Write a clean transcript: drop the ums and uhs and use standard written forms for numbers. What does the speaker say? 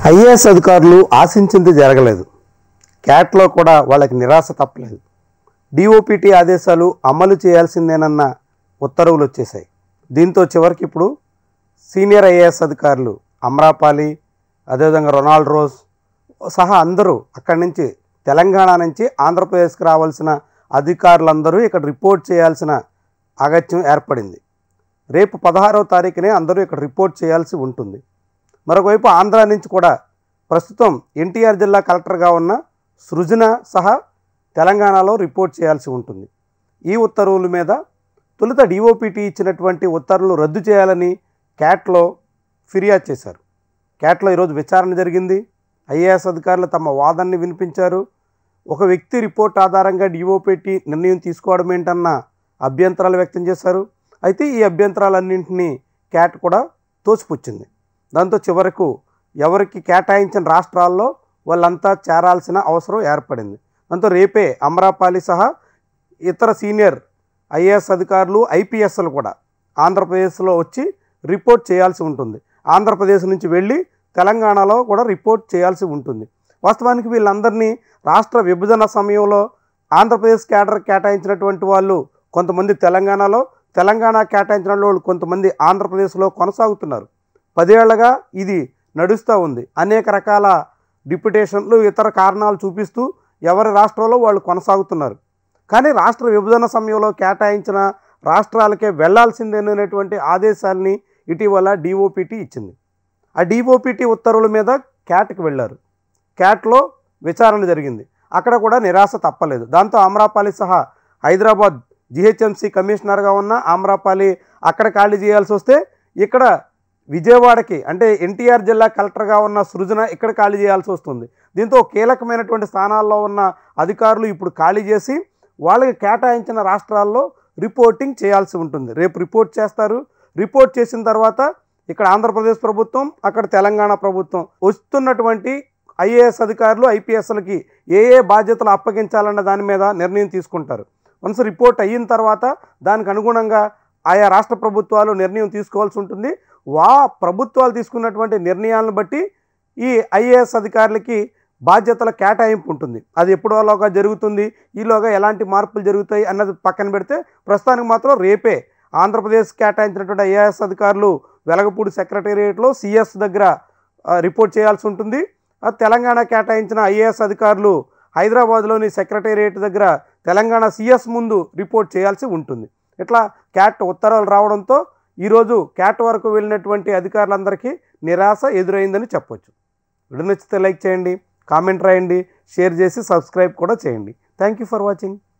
IAS అధికారులు ఆశించింది జరగలేదు. క్యాట్లో కూడా వాళ్ళకి నిరాశ తప్పలేదు. డిఓపిటి ఆదేశాలు అమలు చేయాల్సిందేనన్న ఉత్తర్వులు వచ్చేసాయి. దీంతో చివరికి ఇప్పుడు సీనియర్ ఐఏఎస్ అధికారులు అమ్రాపాలి, అదేవిధంగా రొనాల్డ్ రోజ్ సహా అందరూ అక్కడి నుంచి తెలంగాణ నుంచి ఆంధ్రప్రదేశ్కి రావాల్సిన అధికారులందరూ ఇక్కడ రిపోర్ట్ చేయాల్సిన అగత్యం ఏర్పడింది. రేపు 16వ తారీఖునే అందరూ ఇక్కడ రిపోర్ట్ చేయాల్సి ఉంటుంది. మరొకవైపు ఆంధ్ర నుంచి కూడా ప్రస్తుతం ఎన్టీఆర్ జిల్లా కలెక్టర్గా ఉన్న సృజన సహా తెలంగాణలో రిపోర్ట్ చేయాల్సి ఉంటుంది. ఈ ఉత్తర్వుల మీద తొలుత డిఓపిటి ఇచ్చినటువంటి ఉత్తర్వులు రద్దు చేయాలని క్యాట్లో ఫిర్యాదు చేశారు. క్యాట్లో ఈరోజు విచారణ జరిగింది. ఐఏఎస్ అధికారులు తమ వాదనని వినిపించారు. ఒక వ్యక్తి రిపోర్ట్ ఆధారంగా డిఓపిటి నిర్ణయం తీసుకోవడం ఏంటన్న అభ్యంతరాలు వ్యక్తం చేశారు. అయితే ఈ అభ్యంతరాలన్నింటినీ క్యాట్ కూడా తోసిపుచ్చింది. దాంతో చివరకు ఎవరికి కేటాయించిన రాష్ట్రాల్లో వాళ్ళంతా చేరాల్సిన అవసరం ఏర్పడింది. దాంతో రేపే అమ్రాపాలి సహా ఇతర సీనియర్ ఐఏఎస్ అధికారులు, ఐపీఎస్లు కూడా ఆంధ్రప్రదేశ్లో వచ్చి రిపోర్ట్ చేయాల్సి ఉంటుంది. ఆంధ్రప్రదేశ్ నుంచి వెళ్ళి తెలంగాణలో కూడా రిపోర్ట్ చేయాల్సి ఉంటుంది. వాస్తవానికి వీళ్ళందరినీ రాష్ట్ర విభజన సమయంలో ఆంధ్రప్రదేశ్ క్యాడర్ కేటాయించినటువంటి వాళ్ళు కొంతమంది తెలంగాణలో, తెలంగాణ కేటాయించిన వాళ్ళు కొంతమంది ఆంధ్రప్రదేశ్లో కొనసాగుతున్నారు. 10 ఏళ్లుగా ఇది నడుస్తూ ఉంది. అనేక రకాల డిప్యుటేషన్లు, ఇతర కారణాలు చూపిస్తూ ఎవరి రాష్ట్రంలో వాళ్ళు కొనసాగుతున్నారు. కానీ రాష్ట్ర విభజన సమయంలో కేటాయించిన రాష్ట్రాలకే వెళ్లాల్సిందేనటువంటి ఆదేశాలని ఇటీవల డిఓపిటి ఇచ్చింది. ఆ డిఓపిటి ఉత్తర్వుల మీద క్యాట్కి వెళ్ళారు. క్యాట్లో విచారణ జరిగింది. అక్కడ కూడా నిరాశ తప్పలేదు. దాంతో అమ్రాపాలి సహా హైదరాబాద్ జిహెచ్ఎంసీ కమిషనర్గా ఉన్న అమ్రాపాలి అక్కడ ఖాళీ చేయాల్సి వస్తే, ఇక్కడ విజయవాడకి అంటే ఎన్టీఆర్ జిల్లా కలెక్టర్గా ఉన్న సృజన ఇక్కడ ఖాళీ చేయాల్సి వస్తుంది. దీంతో కీలకమైనటువంటి స్థానాల్లో ఉన్న అధికారులు ఇప్పుడు ఖాళీ చేసి వాళ్ళకి కేటాయించిన రాష్ట్రాల్లో రిపోర్టింగ్ చేయాల్సి ఉంటుంది. రేపు రిపోర్ట్ చేస్తారు. రిపోర్ట్ చేసిన తర్వాత ఇక్కడ ఆంధ్రప్రదేశ్ ప్రభుత్వం, అక్కడ తెలంగాణ ప్రభుత్వం వస్తున్నటువంటి ఐఏఎస్ అధికారులు, ఐపీఎస్లకి ఏ బాధ్యతలు అప్పగించాలన్న దాని మీద నిర్ణయం తీసుకుంటారు. వన్స్ రిపోర్ట్ అయిన తర్వాత దానికి అనుగుణంగా ఆయా రాష్ట్ర ప్రభుత్వాలు నిర్ణయం తీసుకోవాల్సి ఉంటుంది. ప్రభుత్వాలు తీసుకున్నటువంటి నిర్ణయాలను బట్టి ఈ ఐఏఎస్ అధికారులకి బాధ్యతల కేటాయింపు ఉంటుంది. అది ఎప్పుడోలోగా జరుగుతుంది, ఈలోగా ఎలాంటి మార్పులు జరుగుతాయి అన్నది పక్కన పెడితే ప్రస్తుతానికి మాత్రం రేపే ఆంధ్రప్రదేశ్ కేటాయించినటువంటి ఐఏఎస్ అధికారులు వెలగపూడి సెక్రటేరియట్లో సిఎస్ దగ్గర రిపోర్ట్ చేయాల్సి ఉంటుంది. తెలంగాణ కేటాయించిన ఐఏఎస్ అధికారులు హైదరాబాద్లోని సెక్రటేరియట్ దగ్గర తెలంగాణ సిఎస్ ముందు రిపోర్ట్ చేయాల్సి ఉంటుంది. ఇట్లా క్యాట్ ఉత్తర్వులు రావడంతో ఈరోజు క్యాట్ వరకు వెళ్ళినటువంటి అధికారులందరికీ నిరాశ ఎదురైందని చెప్పొచ్చు. వీడియో నచ్చితే లైక్ చేయండి, కామెంట్ రాయండి, షేర్ చేసి సబ్స్క్రైబ్ కూడా చేయండి. Thank you for watching.